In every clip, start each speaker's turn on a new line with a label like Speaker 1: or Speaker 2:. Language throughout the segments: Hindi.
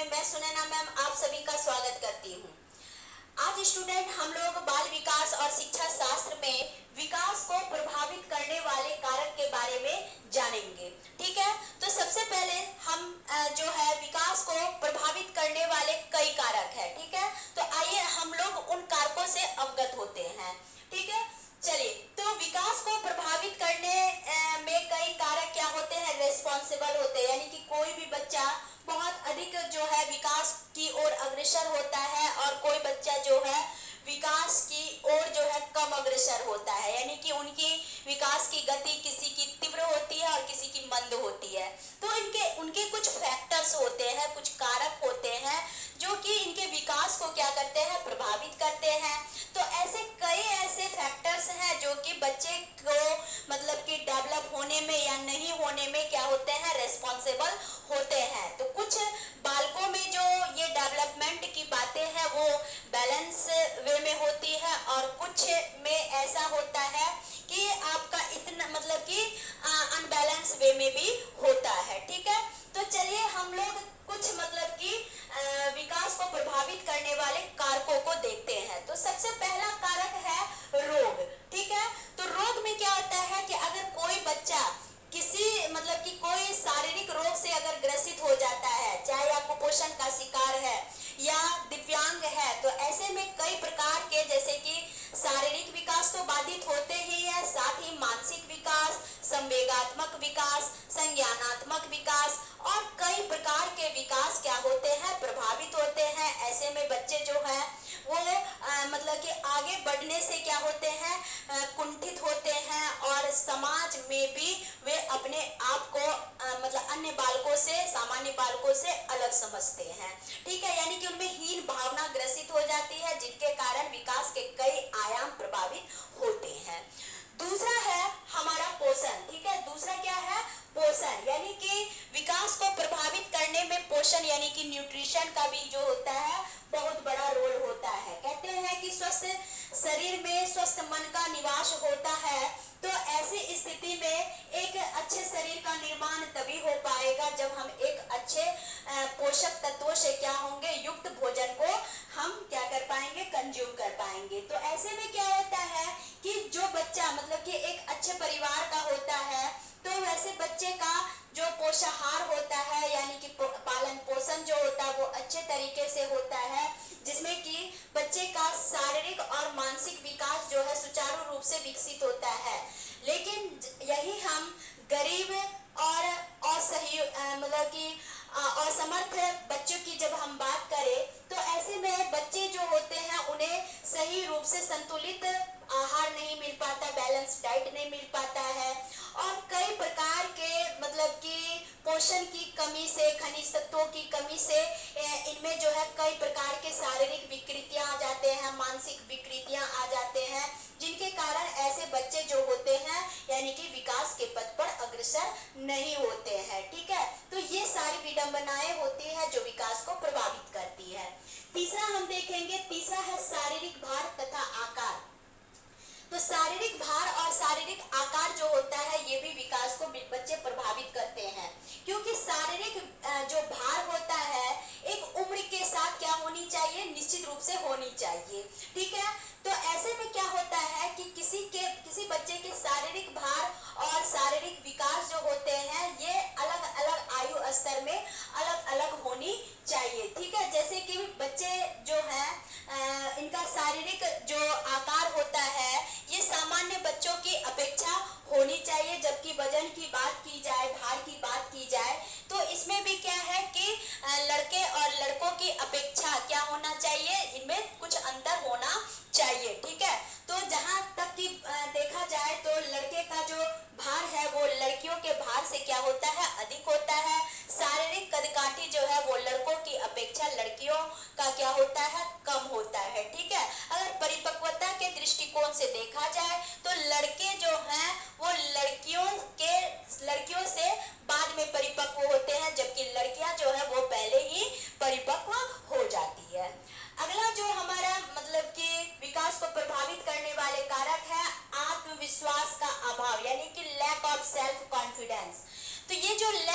Speaker 1: में मैं सुनैना मैम आप सभी का स्वागत करती हूँ। आज स्टूडेंट हम लोग बाल विकास और शिक्षा शास्त्र में विकास को प्रभावित करने वाले कारक के बारे में जानेंगे। ठीक है, तो सबसे पहले हम जो है विकास को प्रभावित करने वाले कई कारक है। ठीक है, तो आइए हम लोग उन कारकों से अवगत होते हैं। ठीक है, चलिए, तो विकास को प्रभावित करने में कई कारक क्या होते हैं, रेस्पॉन्सिबल होते हैं, यानी कि कोई भी बच्चा बहुत अधिक जो है विकास की ओर अग्रसर होता है और कोई बच्चा जो है विकास की ओर जो है कम अग्रसर होता है, यानी कि उनकी विकास की गति किसी की तीव्र होती है और किसी की मंद होती है। तो उनके कुछ फैक्टर्स होते हैं, कुछ कारक होते हैं जो कि इनके विकास को क्या करते हैं, प्रभावित करते हैं। तो कई ऐसे फैक्टर्स हैं जो कि बच्चे को मतलब कि डेवलप होने में या नहीं होने में क्या होते हैं, रेस्पॉन्सिबल होते हैं। तो कुछ बालकों में जो ये डेवलपमेंट की बातें हैं वो बैलेंस वे में होती है और कुछ में ऐसा होता है कि आपका इतना मतलब कि अनबैलेंस वे में भी होता है। ठीक है, तो चलिए हम लोग कुछ मतलब कि विकास को प्रभावित करने वाले कारकों को देखते हैं। तो सबसे पहला कारक है रोग। ठीक है, तो रोग में क्या होता है कि अगर कोई बच्चा किसी मतलब कि कोई शारीरिक रोग से अगर ग्रसित हो जाता है, चाहे या कुपोषण का शिकार है या दिव्यांग है, तो ऐसे में कई प्रकार के जैसे कि शारीरिक विकास तो बाधित होते ही है, साथ ही मानसिक विकास, संवेगात्मक विकास, संज्ञानात्मक विकास और कई प्रकार के विकास क्या होते हैं, प्रभावित होते हैं। ऐसे में बच्चे जो है वो मतलब कि आगे बढ़ने से क्या होते हैं, कुंठित होते हैं और समाज में भी वे अपने आप को मतलब अन्य बालकों से, सामान्य बालकों से अलग समझते हैं। ठीक है, यानी कि उनमें हीन भावना ग्रसित हो जाती है, जिनके कारण विकास के कई आयाम प्रभावित होते हैं। दूसरा है हमारा पोषण। ठीक है, दूसरा क्या है, पोषण, यानी कि विकास को प्रभावित करने में पोषण यानी कि न्यूट्रिशन का भी जो होता है बहुत बड़ा रोल होता है। कहते हैं कि स्वस्थ शरीर में स्वस्थ मन का निवास होता है, तो ऐसी स्थिति में एक अच्छे शरीर का निर्माण तभी हो पाएगा जब हम एक अच्छे पोषक तत्वों से क्या होंगे, युक्त भोजन को हम क्या कर पाएंगे, कंज्यूम कर पाएंगे। तो ऐसे में क्या होता है कि जो बच्चा मतलब कि एक अच्छे परिवार का होता है, तो वैसे बच्चे का जो पोषाहार होता है यानी कि पालन पोषण जो होता है वो अच्छे तरीके से होता है, जिसमें कि बच्चे का शारीरिक और मानसिक विकास जो है सुचारू रूप से विकसित होता है। लेकिन यही हम गरीब और असही मतलब कि असमर्थ बच्चों की जब हम बात करें, तो ऐसे में बच्चे जो होते हैं उन्हें सही रूप से संतुलित आहार नहीं मिल पाता, बैलेंस डाइट नहीं मिल पाता है और कई प्रकार के मतलब कि पोषण की कमी से, खनिज तत्वों की कमी से इनमें जो है कई प्रकार के शारीरिक विकृतियां आ जाते हैं, मानसिक विकृतियां आ जाते हैं, जिनके कारण ऐसे बच्चे जो होते हैं यानी कि विकास के पथ पर अग्रसर नहीं होते हैं। ठीक है, तो ये सारी विडंबनाएं होती है जो विकास को प्रभावित करती है। तीसरा हम देखेंगे, तीसरा है शारीरिक भार तथा आकार। तो शारीरिक भार और शारीरिक आकार जो होता है ये भी विकास को बच्चे प्रभावित करते हैं, क्योंकि शारीरिक जो भार होता है एक उम्र के साथ क्या होनी चाहिए, निश्चित रूप से होनी चाहिए। ठीक है, तो ऐसे में क्या होता है कि किसी बच्चे के शारीरिक भार और शारीरिक विकास जो होते हैं ये अलग अलग आयु स्तर में अलग अलग होनी चाहिए। ठीक है, जैसे कि बच्चे जो हैं इनका शारीरिक जो आकार होता है ये सामान्य बच्चों की अपेक्षा होनी चाहिए, जबकि वजन की बात की जाए, भार की बात की जाए, तो इसमें भी क्या है कि लड़के और लड़कों की अपेक्षा क्या होना चाहिए, इनमें कुछ अंतर होना चाहिए। ठीक है, तो जहां तक कि देखा जाए तो लड़के का जो भार है वो लड़कियों के भार से क्या होता है, अधिक होता है। शारीरिक कदकाठी जो है वो लड़कों की अपेक्षा लड़कियों का क्या होता है, कम होता है। ठीक है, अगर परिपक्वता के दृष्टिकोण से देखा जाए तो लड़के जो हैं वो लड़कियों से बाद में परिपक्व होते हैं, जबकि लड़कियां जो है वो पहले ही परिपक्व हो जाती है। अगला जो हमारा मतलब कि विकास को प्रभावित करने वाले कारक है आत्मविश्वास का अभाव, यानी कि लैक ऑफ सेल्फ कॉन्फिडेंस। तो ये जो lack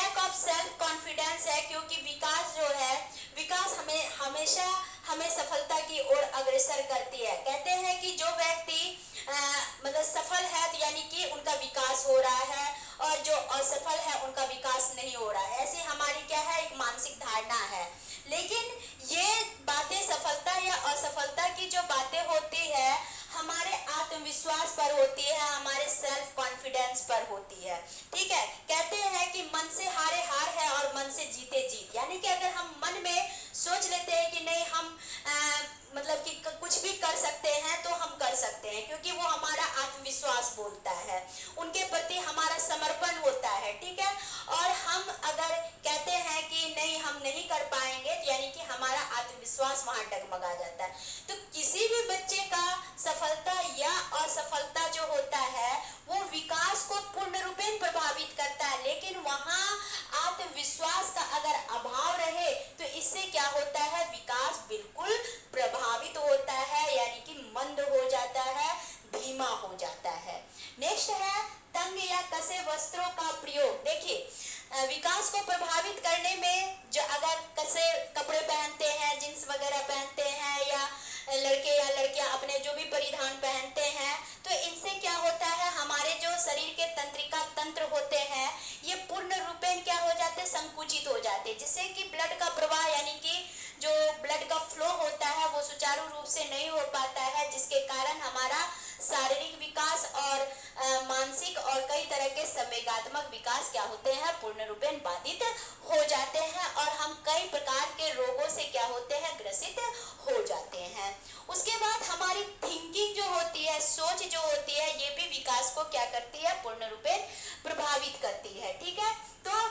Speaker 1: lack of self confidence है, क्योंकि विकास जो है, विकास हमेशा हमें सफलता की ओर अग्रसर करती है। कहते हैं कि जो व्यक्ति मतलब सफल है तो यानी कि उनका विकास हो रहा है, और जो असफल है उनका विकास नहीं हो रहा है। ऐसी हमारी क्या है, एक मानसिक धारणा है। लेकिन ये बातें, सफलता या असफलता की जो बातें होती है, हमारे आत्मविश्वास पर होती है, हमारे सेल्फ कॉन्फिडेंस पर होती है। ठीक है, कहते हैं कि मन से हारे हार है और मन से जीते जीत। यानी कि अगर हम मन में सोच लेते हैं कि नहीं हम मतलब कि कुछ भी कर सकते हैं, तो हम कर सकते हैं, क्योंकि वो हमारा आत्मविश्वास बोलता है, उनके प्रति हमारा समर्पण होता है। ठीक है, और हम अगर कहते हैं कि नहीं हम नहीं कर पाएंगे, तो यानी कि हमारा आत्मविश्वास वहां डगमगा जाता है। तो किसी भी बच्चे का सफलता या असफलता जो होता है, वो विकास को पूर्ण रूपेण प्रभावित करता है। लेकिन वहां आत्मविश्वास का अगर अभाव रहे, तो इससे क्या होता है, विकास बिल्कुल प्रभावित होता है, यानी कि मंद हो जाता है, धीमा हो जाता है। नेक्स्ट है तंग या कसे वस्त्रों का प्रयोग। देखिए, विकास को प्रभावित करने में जो अगर कसे कपड़े पहनते हैं, जींस वगैरह पहनते हैं, या लड़के या लड़कियां अपने जो भी परिधान पहनते हैं, तो इनसे क्या होता है, हमारे जो शरीर के तंत्रिका तंत्र होते हैं, ये पूर्ण रूपेण क्या हो जाते हैं, संकुचित हो जाते हैं, जिससे कि ब्लड का प्रवाह यानी कि जो ब्लड का फ्लो होता है वो सुचारू रूप से नहीं हो पाता है, जिसके कारण हमारा शारीरिक विकास और मानसिक और कई तरह के संवेगात्मक विकास क्या होते हैं, पूर्ण रूपेण बाधित हो जाते हैं, और हम कई प्रकार के रोगों से क्या होते हैं, ग्रसित हो जाते हैं। उसके बाद हमारी थिंकिंग जो होती है, सोच जो होती है, ये भी विकास को क्या करती है, पूर्ण रूपेण प्रभावित करती है। ठीक है, तो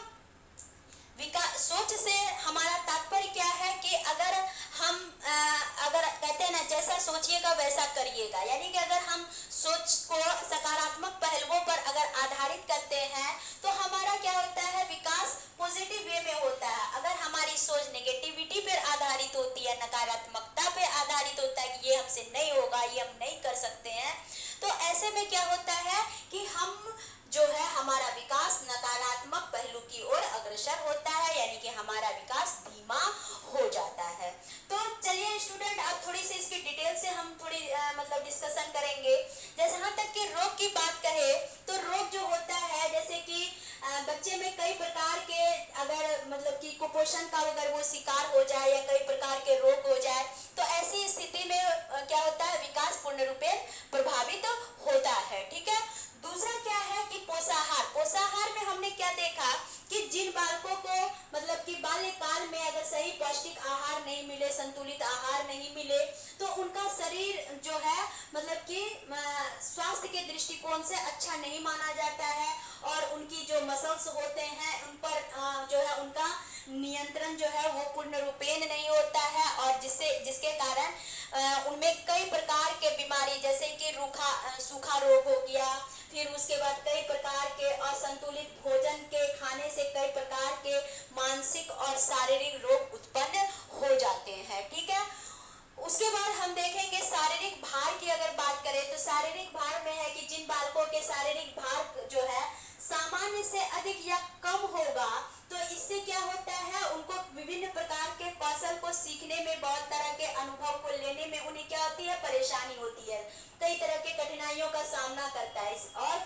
Speaker 1: विकास सोच से हमारा तात्पर्य क्या है कि अगर हम अगर कहते हैं ना, जैसा सोचिएगा वैसा करिएगा, यानी कि अगर हम सोच को सकारात्मक पहलुओं पर अगर आधारित करते हैं, तो हमारा क्या होता है, विकास पॉजिटिव वे में होता है। अगर हमारी सोच नेगेटिविटी पर आधारित होती है, नकारात्मकता पे आधारित होता है कि ये हमसे नहीं होगा, ये हम नहीं कर सकते हैं, तो ऐसे में क्या होता है कि हम जो है, हमारा विकास नकारात्मक पहलू की ओर अग्रसर होता है, यानी कि हमारा विकास धीमा हो जाता है। तो चलिए स्टूडेंट, अब थोड़ी सी इसकी डिटेल से हम थोड़ी मतलब डिस्कशन करेंगे। जहाँ तक कि रोग की बात करें, तो रोग जो होता है, जैसे कि बच्चे में कई प्रकार के अगर मतलब कि कुपोषण का अगर वो शिकार हो जाए या कई प्रकार के रोग हो जाए, तो ऐसी स्थिति में क्या होता है, विकास पूर्ण रूपेण प्रभावित होता है। ठीक है, दूसरा क्या है कि पोषाहार। पोषाहार में हमने क्या देखा कि जिन बालकों को मतलब कि बाल्यकाल में अगर सही पौष्टिक आहार नहीं मिले, संतुलित आहार नहीं मिले, तो उनका शरीर जो है मतलब कि स्वास्थ्य के दृष्टिकोण से अच्छा नहीं माना जाता है, और उनकी जो मसल्स होते हैं उन पर जो है उनका नियंत्रण जो है वो पूर्ण रूपेण नहीं होता है, और जिसके कारण उनमें कई प्रकार के बीमारी, जैसे कि सूखा रोग हो गया, फिर उसके बाद कई प्रकार के असंतुलित भोजन के खाने से कई प्रकार के मानसिक और शारीरिक रोग उत्पन्न हो जाते हैं। ठीक है, उसके बाद हम देखेंगे शारीरिक भार की अगर बात करें, तो शारीरिक भार में है कि जिन बालकों के शारीरिक भार जो है सामान्य से अधिक या कम होगा, तो इससे क्या होता है, उनको विभिन्न प्रकार के कौशल को सीखने में, बहुत तरह के अनुभव को लेने में उन्हें क्या होती है, परेशानी होती है, कई तरह के कठिनाइयों का सामना करता है।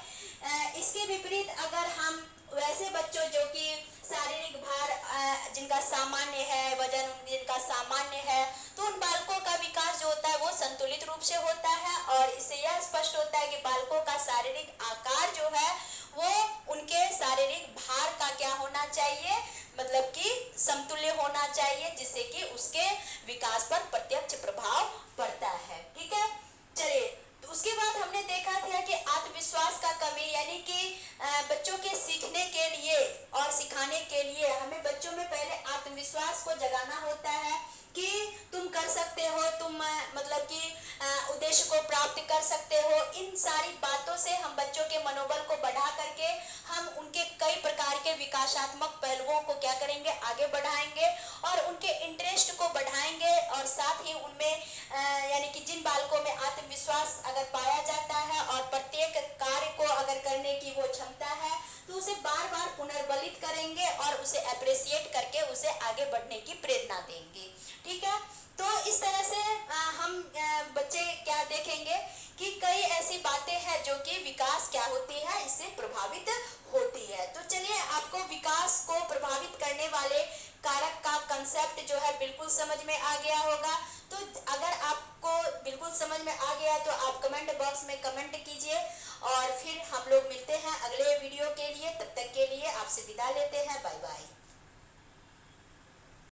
Speaker 1: और इसके विपरीत अगर हम वैसे बच्चों जो कि शारीरिक भार जिनका सामान्य है, वजन जिनका सामान्य है, तो उन बालकों का विकास जो होता है वो संतुलित रूप से होता है, और इससे यह स्पष्ट होता है कि बालकों का शारीरिक आकार जो है वो उनके शारीरिक भार का क्या होना चाहिए, मतलब कि समतुल्य होना चाहिए, जिससे कि उसके विकास पर प्रत्यक्ष प्रभाव पड़ता है। ठीक है, चलिए, तो उसके बाद हमने देखा था कि आत्मविश्वास का कमी, यानी कि बच्चों के सीखने के लिए और सिखाने के लिए हमें बच्चों में पहले आत्मविश्वास को जगाना होता है कि तुम कर सकते हो, तुम मतलब कि उद्देश्य को प्राप्त कर सकते हो। इन सारी बातों से हम बच्चों के मनोबल को बढ़ा करके हम उनके कई प्रकार के विकासात्मक पहलुओं को क्या करेंगे, आगे बढ़ाएंगे और उनके इंटरेस्ट को बढ़ाएंगे। और साथ ही उनमें यानी कि जिन बालकों में आत्मविश्वास अगर पाया जाता है और प्रत्येक कार्य को अगर करने की वो क्षमता है तो उसे बार बार पुनर्बलित करेंगे और उसे अप्रिशिएट करके उसे आगे बढ़ने की प्रेरणा देंगे। ठीक है, तो इस तरह से हम बच्चे क्या देखेंगे कि कई ऐसी बातें हैं जो कि विकास क्या होती है, इससे प्रभावित होती है। तो चलिए, आपको विकास को प्रभावित करने वाले कारक का कंसेप्ट जो है बिल्कुल समझ में आ गया होगा। तो अगर आपको बिल्कुल समझ में आ गया तो आप कमेंट बॉक्स में कमेंट कीजिए और फिर हम लोग मिलते हैं अगले वीडियो के लिए। तब तक के लिए आपसे विदा लेते हैं, बाय बाय।